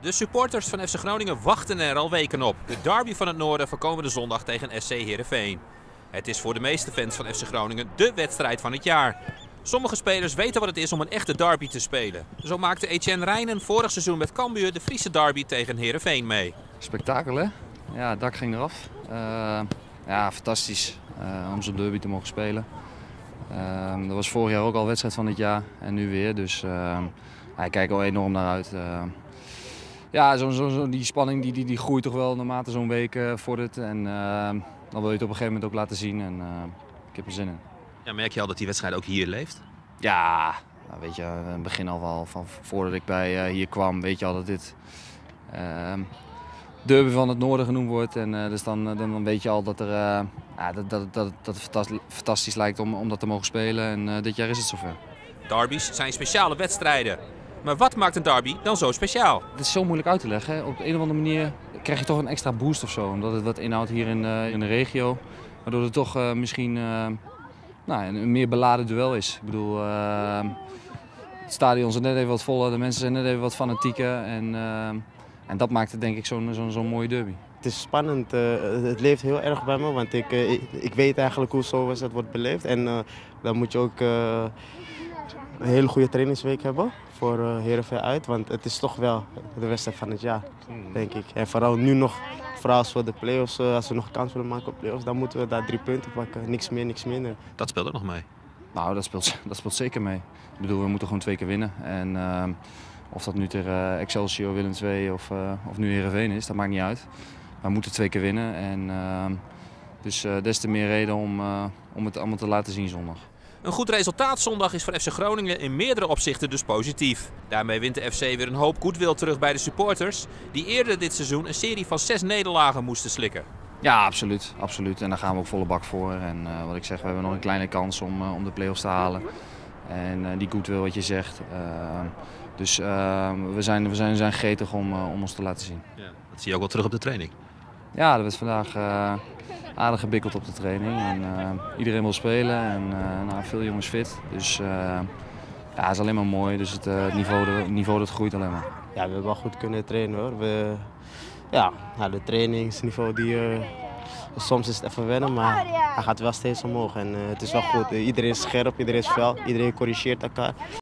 De supporters van FC Groningen wachten er al weken op. De derby van het noorden van komende zondag tegen SC Heerenveen. Het is voor de meeste fans van FC Groningen dé wedstrijd van het jaar. Sommige spelers weten wat het is om een echte derby te spelen. Zo maakte Etienne Rijnen vorig seizoen met Cambuur de Friese derby tegen Heerenveen mee. Spektakel, hè? Ja, het dak ging eraf. Ja, fantastisch om zo'n derby te mogen spelen. Dat was vorig jaar ook al wedstrijd van het jaar en nu weer. Dus ik kijk er enorm naar uit. Ja, die spanning die groeit toch wel naarmate zo'n week vordert. En dan wil je het op een gegeven moment ook laten zien. En ik heb er zin in. Ja, merk je al dat die wedstrijd ook hier leeft? Ja, nou, weet je, in het begin al wel, van voordat ik bij hier kwam, weet je al dat dit derby van het noorden genoemd wordt. En dus dan weet je al dat, dat het fantastisch lijkt om dat te mogen spelen. En dit jaar is het zover. Derbies zijn speciale wedstrijden. Maar wat maakt een derby dan zo speciaal? Het is zo moeilijk uit te leggen. Hè? Op de een of andere manier krijg je toch een extra boost of zo. Omdat het wat inhoudt hier in de regio. Waardoor het toch misschien een meer beladen duel is. Ik bedoel, het stadion is net even wat voller, de mensen zijn net even wat fanatieker. En dat maakt het denk ik zo'n mooie derby. Het is spannend, het leeft heel erg bij me, want ik weet eigenlijk hoe zo'n wedstrijd wordt beleefd. En dan moet je ook een hele goede trainingsweek hebben voor Heerenveen uit, want het is toch wel de wedstrijd van het jaar, denk ik. En vooral nu nog, vooral als we de play-offs, als we nog kans willen maken op play-offs, dan moeten we daar 3 punten pakken, niks meer, niks minder. Dat speelt ook nog mee. Nou, dat speelt zeker mee. Ik bedoel, we moeten gewoon 2 keer winnen. En of dat nu tegen Excelsior, Willem II of nu Heerenveen is, dat maakt niet uit. We moeten 2 keer winnen en dus des te meer reden om het allemaal te laten zien zondag. Een goed resultaat zondag is voor FC Groningen in meerdere opzichten dus positief. Daarmee wint de FC weer een hoop goodwill terug bij de supporters, die eerder dit seizoen een serie van 6 nederlagen moesten slikken. Ja, absoluut, absoluut. En daar gaan we ook volle bak voor. En wat ik zeg, we hebben nog een kleine kans om de play-offs te halen. En die goodwill wat je zegt. Dus we zijn gretig om ons te laten zien. Ja, dat zie je ook wel terug op de training. Ja, er werd vandaag aardig gebikkeld op de training. En iedereen wil spelen en veel jongens fit. Dus ja, het is alleen maar mooi. Dus het niveau dat groeit alleen maar. Ja, we hebben wel goed kunnen trainen hoor. De trainingsniveau soms is het even wennen, maar hij gaat wel steeds omhoog. En het is wel goed. Iedereen is scherp, iedereen is fel, iedereen corrigeert elkaar.